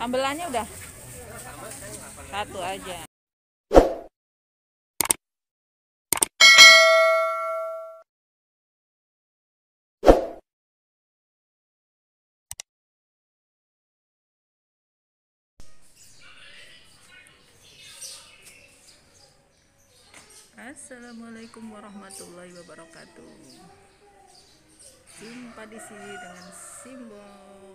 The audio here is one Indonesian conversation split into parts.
Sambelannya udah satu aja. Assalamualaikum warahmatullahi wabarakatuh. Jumpa di sini dengan Simbo.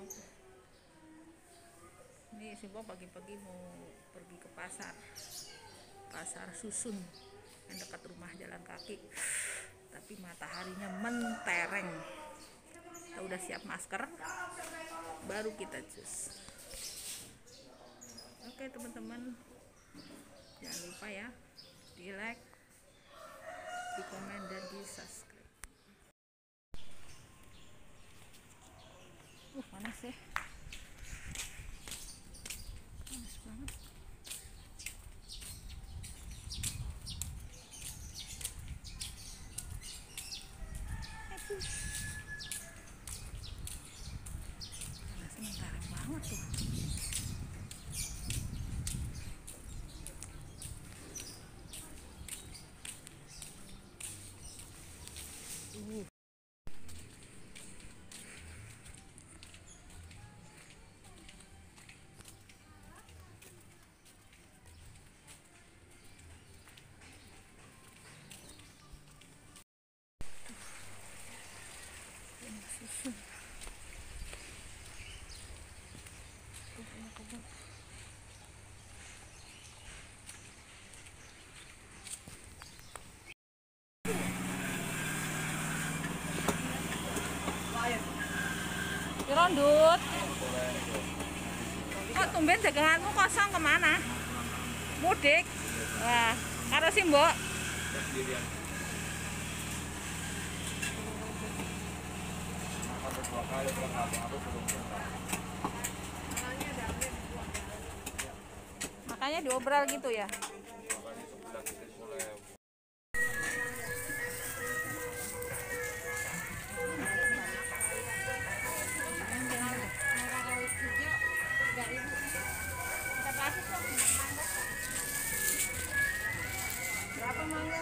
Ini Simbo pagi-pagi mau pergi ke pasar Susun yang dekat rumah, jalan kaki. Tapi mataharinya mentereng. Kita udah siap masker, baru kita cus. Oke teman-teman, jangan lupa ya di like, di komen, dan di subscribe. Panas ya, panas banget. Panasnya mentarang banget tuh. Rondut. Kok tumben daganganmu kosong, kemana? Mudik. Wah, karo Simbo. Makanya diobral gitu ya. Berapa mangga?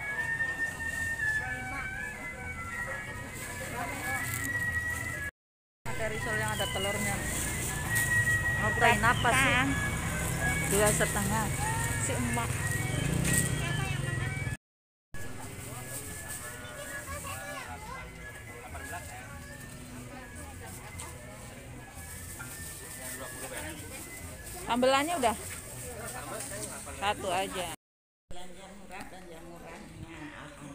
Ada risol yang ada telurnya. Ngapain apa sih? 2,5 si emak. Sambelannya udah satu aja. Belanja murah, belanja murah. Nah,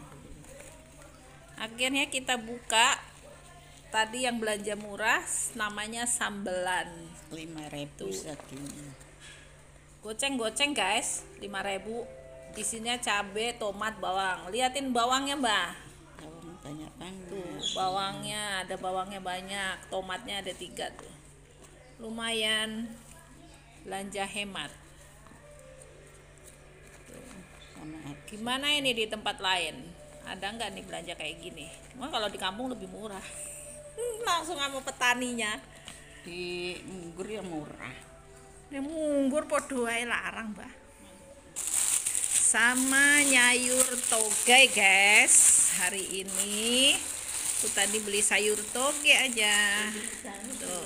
Akhirnya kita buka. Tadi yang belanja murah namanya sambelan. 5.000 satunya. Goceng-goceng guys, 5.000. Isinya cabai, tomat, bawang. Liatin bawangnya, Mbak. Bawang banyak banget. Tuh, bawangnya ada, bawangnya banyak, tomatnya ada 3 tuh. Lumayan belanja hemat. Sama Gimana ini di tempat lain? Ada nggak nih belanja kayak gini? Wah, kalau di kampung lebih murah. Langsung sama petaninya. di Munggur ya murah. Ini munggur podo ae larang, Mbak. Sama nyayur toge, guys. Hari ini tuh tadi beli sayur toge aja. Tuh.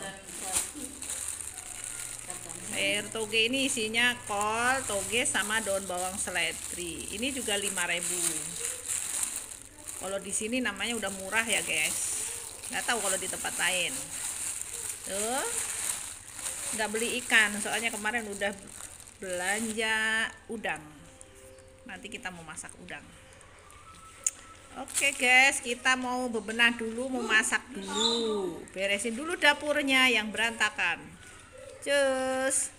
Sayur toge ini isinya kol, toge, sama daun bawang seledri. Ini juga 5.000. Kalau di sini namanya udah murah ya, guys. Nggak tahu kalau di tempat lain. Tuh. Nggak beli ikan, soalnya kemarin udah belanja udang. Nanti kita mau masak udang. Oke guys, kita mau bebenah dulu, mau masak dulu. Beresin dulu dapurnya yang berantakan. Cus.